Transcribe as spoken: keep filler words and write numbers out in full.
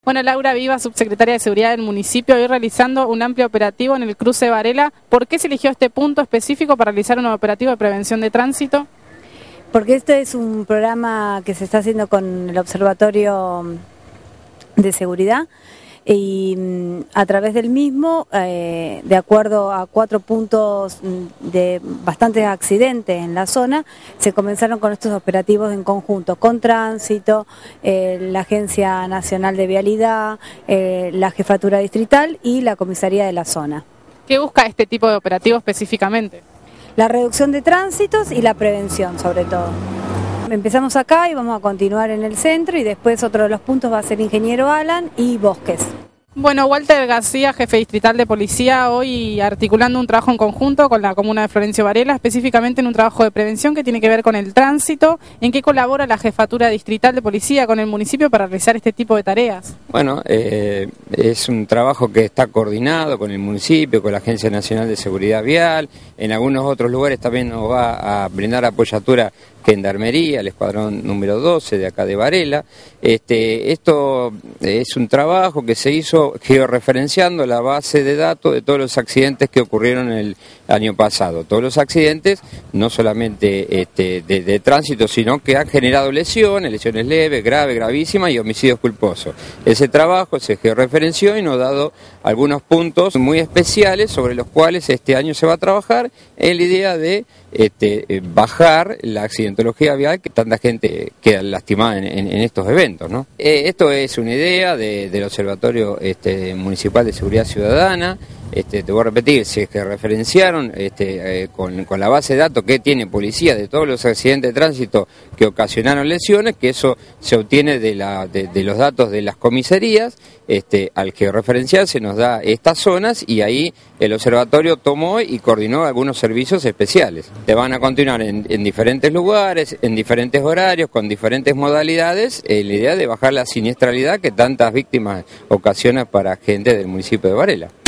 Bueno, Laura Viva, subsecretaria de Seguridad del municipio, hoy realizando un amplio operativo en el cruce Varela. ¿Por qué se eligió este punto específico para realizar un operativo de prevención de tránsito? Porque este es un programa que se está haciendo con el Observatorio de Seguridad y a través del mismo, eh, de acuerdo a cuatro puntos de bastantes accidentes en la zona, se comenzaron con estos operativos en conjunto, con Tránsito, eh, la Agencia Nacional de Vialidad, eh, la Jefatura Distrital y la Comisaría de la zona. ¿Qué busca este tipo de operativo específicamente? La reducción de tránsitos y la prevención, sobre todo. Empezamos acá y vamos a continuar en el centro y después otro de los puntos va a ser Ingeniero Alan y Bosques. Bueno, Walter García, jefe distrital de policía, hoy articulando un trabajo en conjunto con la comuna de Florencio Varela, específicamente en un trabajo de prevención que tiene que ver con el tránsito. ¿En qué colabora la jefatura distrital de policía con el municipio para realizar este tipo de tareas? Bueno, eh, es un trabajo que está coordinado con el municipio, con la Agencia Nacional de Seguridad Vial. En algunos otros lugares también nos va a brindar apoyatura Gendarmería, el escuadrón número doce de acá de Varela. Este, esto es un trabajo que se hizo georreferenciando la base de datos de todos los accidentes que ocurrieron el año pasado. Todos los accidentes, no solamente este, de, de tránsito, sino que han generado lesiones, lesiones leves, graves, gravísimas y homicidios culposos. Ese trabajo se georreferenció y nos ha dado algunos puntos muy especiales sobre los cuales este año se va a trabajar en la idea de este, bajar la accidentología vial, que tanta gente queda lastimada en, en, en estos eventos, ¿no? Eh, esto es una idea de, del Observatorio este, Municipal de Seguridad Ciudadana. Este, te voy a repetir, se que referenciaron este, eh, con, con la base de datos que tiene policía de todos los accidentes de tránsito que ocasionaron lesiones, que eso se obtiene de, la, de, de los datos de las comisarías. Este, al que referenciarse nos da estas zonas y ahí el observatorio tomó y coordinó algunos servicios especiales. Te van a continuar en, en diferentes lugares, en diferentes horarios, con diferentes modalidades, eh, la idea de bajar la siniestralidad que tantas víctimas ocasiona para gente del municipio de Varela.